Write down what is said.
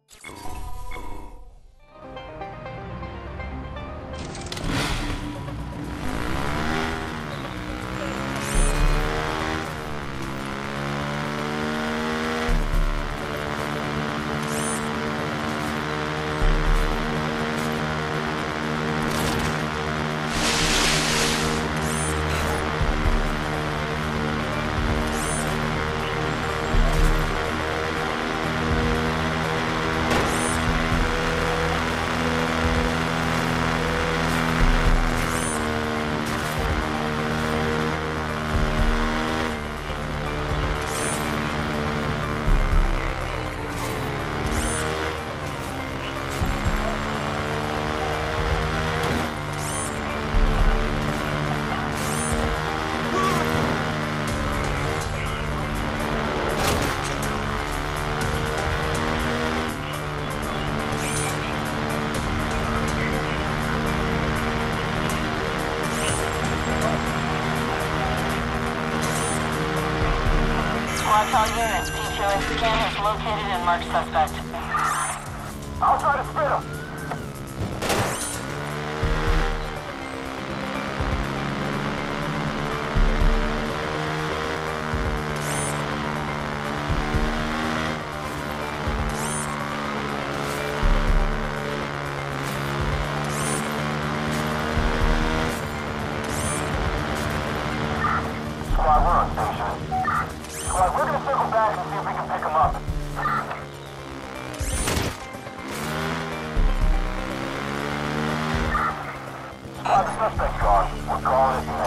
All units, PQA scan has located and marked suspect. I'll try to spit him. Squad, we're on station. Squad, we're gonna circle back and see if we can pick him up. Squad, the suspect's gone. We're calling it.